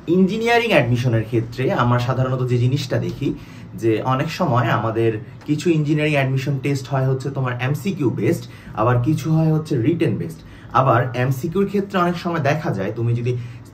Engineering অ্যাডমিশনের ক্ষেত্রে আমরা সাধারণত যে জিনিসটা দেখি যে অনেক সময় আমাদের কিছু ইঞ্জিনিয়ারিং অ্যাডমিশন টেস্ট হয় হচ্ছে তোমার এমসিকিউ বেসড, আবার কিছু হয় হচ্ছে রিটেন বেসড। আবার এমসিকিউর ক্ষেত্রে অনেক সময় দেখা যায়, তুমি যদি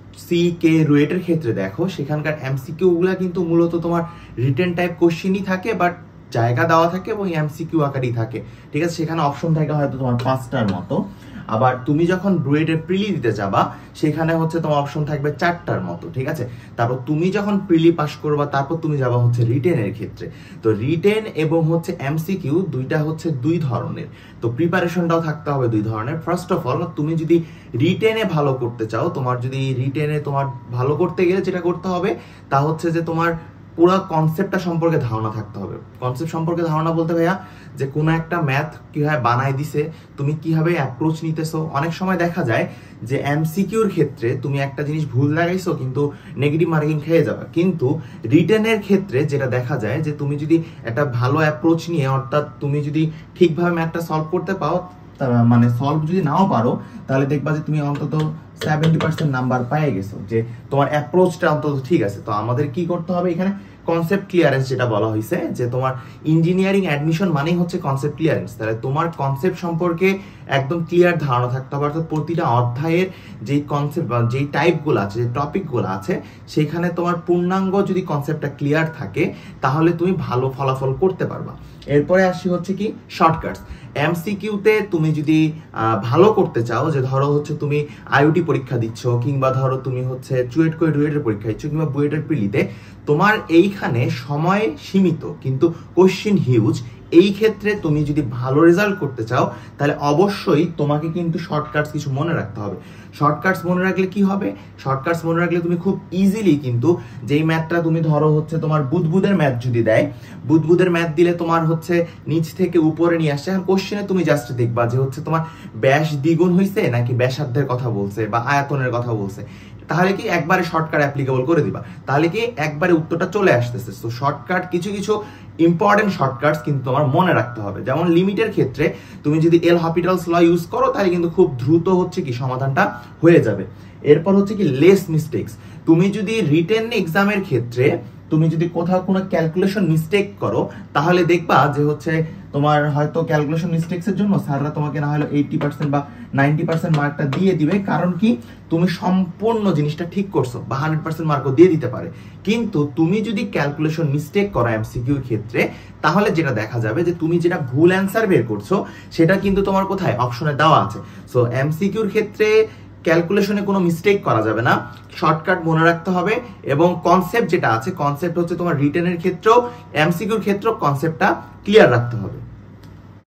রুয়েটের ক্ষেত্রে দেখো, সেখানকার এমসিকিউ গুলা কিন্তু মূলত তোমার রিটেন টাইপ কোশ্চেনই থাকে, বাট জায়গা দেওয়া থাকে এবং এমসিকিউ আকারেই থাকে, ঠিক আছে। সেখানে অপশন থাকে হয়তো তোমার 5টার মতো। আবার তুমি যখন ব্রুয়েটের প্রিলি দিতে যাবা, সেখানে হচ্ছে তোমার অপশন থাকবে 4টার মতো, ঠিক আছে। তারপর তুমি যখন প্রিলি পাস করবা, তারপর তুমি যাবা হচ্ছে রিটেনের ক্ষেত্রে। তো রিটেন এবং হচ্ছে এমসিকিউ দুইটা হচ্ছে দুই ধরনের, তো প্রিপারেশনটাও থাকতে হবে দুই ধরনের। ফার্স্ট অফ অল, তুমি যদি রিটেনে ভালো করতে চাও, তোমার যদি রিটেনে তোমার ভালো করতে গেলে যেটা করতে হবে তা হচ্ছে যে তোমার পুরো কনসেপ্টটা সম্পর্কে ধারণা থাকতে হবে। কনসেপ্ট সম্পর্কে ধারণা বলতে ভাইয়া যে কোনো একটা ম্যাথ কিভাবে বানাই দিছে, তুমি কিভাবে অ্যাপ্রোচ নিতেছো। অনেক সময় দেখা যায় যে এমসিকিউর ক্ষেত্রে তুমি একটা জিনিস ভুল লাগাইছো কিন্তু নেগেটিভ মার্কিং খেয়ে যাবে, কিন্তু রিটেনের ক্ষেত্রে যেটা দেখা যায় যে তুমি যদি একটা ভালো অ্যাপ্রোচ নিয়ে, অর্থাৎ তুমি যদি ঠিকভাবে ম্যাথটা সলভ করতে পাও, মানে সলভ যদি নাও পারো, তাহলে দেখবা যে তুমি অন্তত 70% নাম্বার পেয়ে গেছো, যে তোমার অ্যাপ্রোচটা অন্তত ঠিক আছে। তো আমাদের কি করতে হবে এখানে, কনসেপ্ট ক্লিয়ারেন্স যেটা বলা হয়েছে, যে তোমার ইঞ্জিনিয়ারিং অ্যাডমিশন মানেই হচ্ছে কনসেপ্ট ক্লিয়ারেন্স। তাহলে তোমার কনসেপ্ট সম্পর্কে একদম ক্লিয়ার ধারণা থাকতে হবে, অর্থাৎ প্রতিটা অধ্যায়ের যেই কনসেপ্ট বা যেই টাইপগুলো আছে, যে টপিকগুলো আছে, সেখানে তোমার পূর্ণাঙ্গ যদি কনসেপ্টটা ক্লিয়ার থাকে, তাহলে তুমি ভালো ফলাফল করতে পারবা। এরপরে আসি হচ্ছে কি শর্টকাটস। এমসিকিউতে তুমি যদি ভালো করতে চাও, যে ধরো হচ্ছে তুমি আইওটি পরীক্ষা দিচ্ছ, কিংবা ধরো তুমি হচ্ছে রুয়েটের পরীক্ষা দিচ্ছ, কিংবা বুয়েটের প্রিলিতে, তোমার এইখানে সময় সীমিত কিন্তু কোশ্চেন হিউজ। এই ক্ষেত্রে তুমি যদি ভালো রেজাল্ট করতে চাও, তাহলে অবশ্যই তোমাকে কিন্তু শর্টকাটস কিছু মনে রাখতে হবে। শর্টকাটস মনে রাখলে কি হবে, শর্টকাটস মনে রাখলে তুমি খুব ইজিলি কিন্তু যেই ম্যাথটা তুমি ধরো হচ্ছে তোমার বুদবুদের ম্যাথ যদি দেয়, বুদবুদের ম্যাথ দিলে তোমার হচ্ছে নিচ থেকে উপরে নিয়ে আসছে, এখন কোশ্চেনে তুমি জাস্ট দেখবা যে হচ্ছে তোমার ব্যাস দ্বিগুণ হয়েছে নাকি ব্যাসার্ধের কথা বলছে বা আয়তনের কথা বলছে, তাহলে কি একবারে শর্টকাট অ্যাপ্লিকেবল করে দিবা, তাহলে কি একবারে উত্তরটা চলে আসতেছে। তো শর্টকাট কিছু কিছু ইম্পর্টেন্ট শর্টকাটস কিন্তু তোমার মনে রাখতে হবে। যেমন লিমিটের ক্ষেত্রে তুমি যদি এল হপিটালস ল ইউজ করো, তাহলে কিন্তু খুব দ্রুত হচ্ছে কি সমাধানটা হয়ে যাবে। এরপর হচ্ছে কি লেস মিস্টেকস। তুমি যদি রিটেন এক্সামের ক্ষেত্রে তুমি যদি কোথাও কোনো ক্যালকুলেশন মিস্টেক করো, তাহলে দেখবা যে হচ্ছে তোমার হয়তো ক্যালকুলেশন মিস্টেকস এর জন্য স্যাররা তোমাকে না হলে 80% বা 90% মার্কটা দিয়ে দিবে, কারণ কি তুমি সম্পূর্ণ জিনিসটা ঠিক করছো, বা 100% মার্কও দিয়ে দিতে পারে। কিন্তু তুমি যদি ক্যালকুলেশন মিস্টেক করো এমসিকিউর ক্ষেত্রে, তাহলে যেটা দেখা যাবে যে তুমি যেটা ভুল অ্যান্সার বের করছো, সেটা কিন্তু তোমার কোথায় অপশনে দেওয়া আছে। সো এমসিকিউর ক্ষেত্রে ক্যালকুলেশনে কোনো মিস্টেক করা যাবে না, শর্টকাট মনে রাখতে হবে। এবং কনসেপ্ট যেটা আছে, কনসেপ্ট হচ্ছে তোমার রিটেনের ক্ষেত্রেও এমসিকিউর ক্ষেত্রেও কনসেপ্টটা ক্লিয়ার রাখতে হবে।